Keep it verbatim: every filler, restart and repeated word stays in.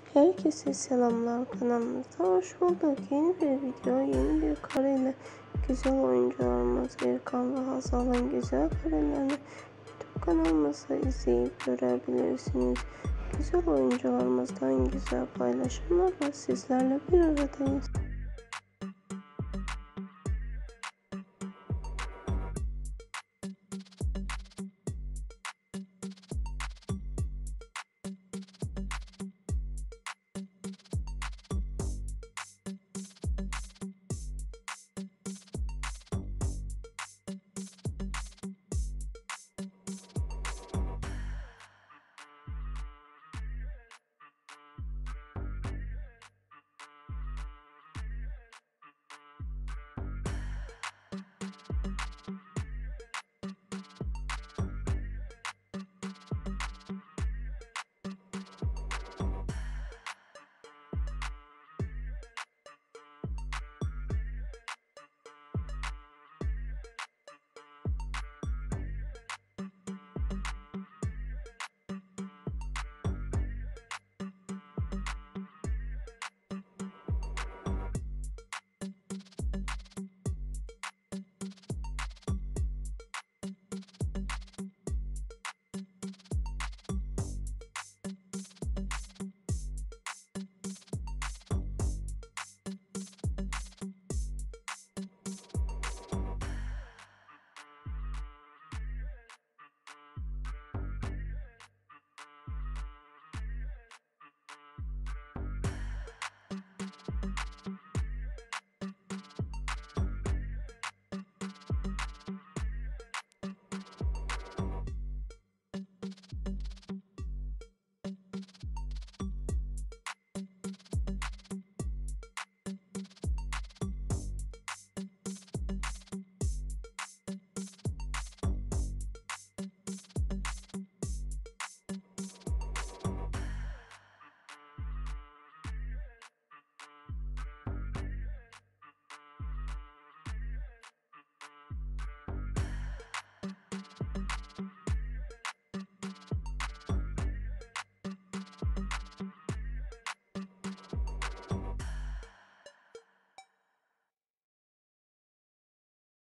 Herkese selamlar, kanalımıza hoş bulduk. Yeni bir video, yeni bir kareyle güzel oyuncularımız Erkan ve Hazal'ın güzel karelerini YouTube kanalımızda izleyip görebilirsiniz. Güzel oyuncularımızdan güzel paylaşımlarla sizlerle bir aradayız.